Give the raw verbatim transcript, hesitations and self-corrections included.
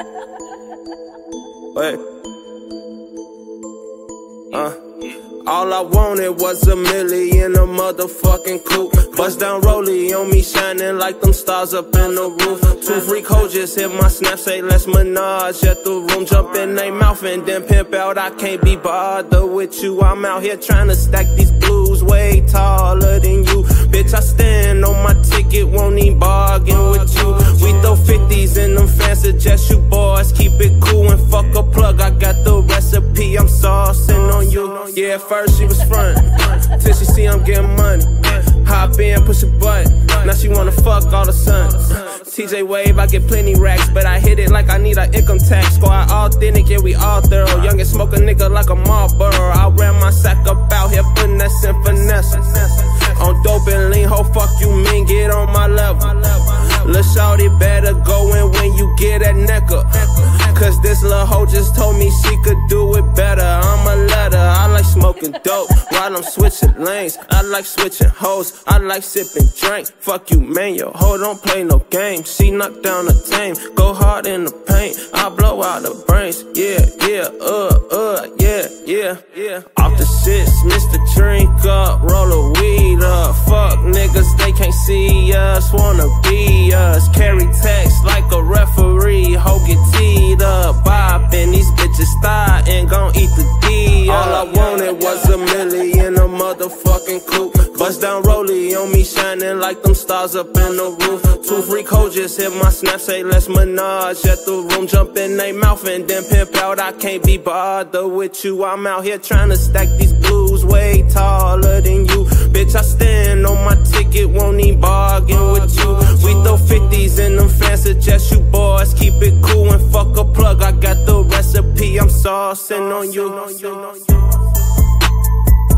Wait. Uh. All I wanted was a milli in a motherfucking coupe. Bust down rollie on me, shining like them stars up in the roof. Two freak hoes just hit my snap, say let's menage at the room. Jump in they mouth and then pimp out. I can't be bothered with you. I'm out here trying to stack these blues way taller than you. Bitch, I stand on my ticket, won't even bargain with you. We throw fifties in them fans, suggest you boys keep it cool and fuck a plug. I got the recipe, I'm saucing on you. Yeah, at first she was front, till she see I'm getting money. Hop in, push a button, now she wanna fuck all the sons. T J wave, I get plenty racks, but I hit it like I need an income tax. Squad authentic, yeah, we all thorough. Young and smoke a nigga like a Marlboro. I ran my sack up out here, finesse and finesse. On dope and lean, ho, fuck you mean, get on my level. Lil' shawty better go in when you get that neck up. Cause this lil' hoe just told me she could do it better. I'm a letter, I like smoking dope while I'm switching lanes. I like switching hoes, I like sipping drink. Fuck you man, yo hoe don't play no games. She knock down the tame, go hard in the paint. I blow out the brains, yeah, yeah, uh, uh, yeah, yeah, yeah. Off the shits, Mister Drink up, roll a weed up. Fuck niggas, they can't see us, wanna be us. Carry text like a referee, hoe get teed up. Boppin', these bitches thigh and gon' eat the D up. All I wanted was a milli in a motherfucking coupe. Bust down rollie on me, shining like them stars up in the roof. Two freak hoes just hit my snap, say let's menage at the room. Jump in they mouth and then pimp out. I can't be bothered with you. I'm out here trying to stack these blues way taller than you. Bitch, I stand on my ticket, won't even bargain with you. We throw fifties in them fans, suggest you boys keep it cool and fuck a plug. I got the recipe, I'm saucing on you.